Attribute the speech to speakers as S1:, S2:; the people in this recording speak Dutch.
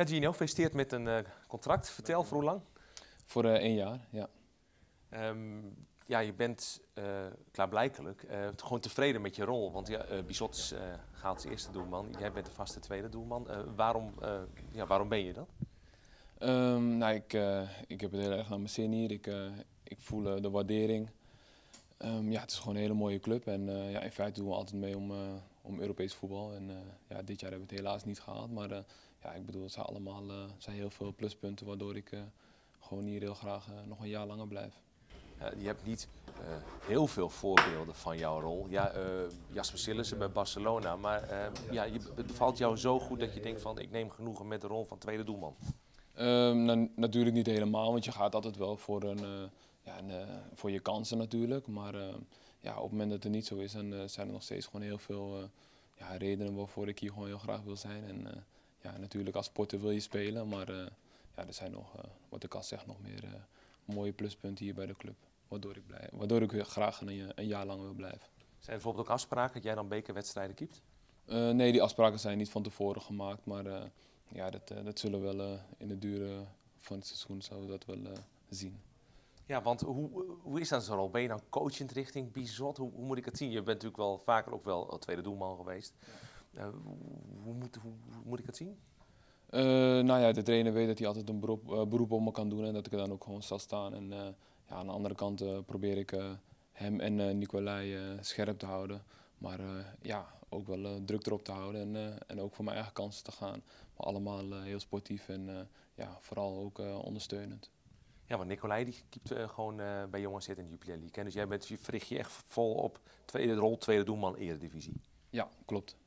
S1: Ja, Gino, gefeliciteerd met een contract. Vertel, voor hoe lang?
S2: Voor 1 jaar, ja.
S1: Ja, je bent klaarblijkelijk gewoon tevreden met je rol. Want ja, Bizot is gehaald als eerste doelman. Jij bent de vaste tweede doelman. Waarom ben je dat?
S2: Nou, ik heb het heel erg naar mijn zin hier. Ik voel de waardering. Ja, het is gewoon een hele mooie club. En ja, in feite doen we altijd mee om Europees voetbal. En ja, dit jaar hebben we het helaas niet gehaald. Maar ja, ik bedoel, het zijn allemaal zijn heel veel pluspunten waardoor ik gewoon hier heel graag nog een jaar langer blijf.
S1: Je hebt niet heel veel voorbeelden van jouw rol. Ja, Jasper Sillissen bij Barcelona. Maar ja, het bevalt jou zo goed dat je denkt van ik neem genoegen met de rol van tweede doelman.
S2: Nou, natuurlijk niet helemaal, want je gaat altijd wel voor, voor je kansen natuurlijk. Maar ja, op het moment dat het niet zo is, dan zijn er nog steeds gewoon heel veel ja, redenen waarvoor ik hier gewoon heel graag wil zijn. En ja, natuurlijk als sporter wil je spelen, maar ja, er zijn nog, wat ik al zeg, nog meer mooie pluspunten hier bij de club. Waardoor ik weer graag een jaar lang wil blijven.
S1: Zijn er bijvoorbeeld ook afspraken dat jij dan bekerwedstrijden keept?
S2: Nee, die afspraken zijn niet van tevoren gemaakt, maar ja, dat zullen we wel in de duur van het seizoen zullen we dat wel zien.
S1: Ja, want hoe is dat zo'n rol? Ben je dan coachend richting Bizot? Hoe moet ik het zien? Je bent natuurlijk wel vaker ook wel tweede doelman geweest. Hoe moet ik het zien?
S2: Nou ja, de trainer weet dat hij altijd een beroep op me kan doen en dat ik er dan ook gewoon zal staan. En ja, aan de andere kant probeer ik hem en Nicolai scherp te houden. Maar ja, ook wel druk erop te houden en ook voor mijn eigen kansen te gaan. Maar allemaal heel sportief en ja, vooral ook ondersteunend.
S1: Ja, want Nicolai die keept gewoon bij Jong AZ in de Jupiler League. Hè? Dus je verricht je echt vol op tweede doelman Eredivisie.
S2: Ja, klopt.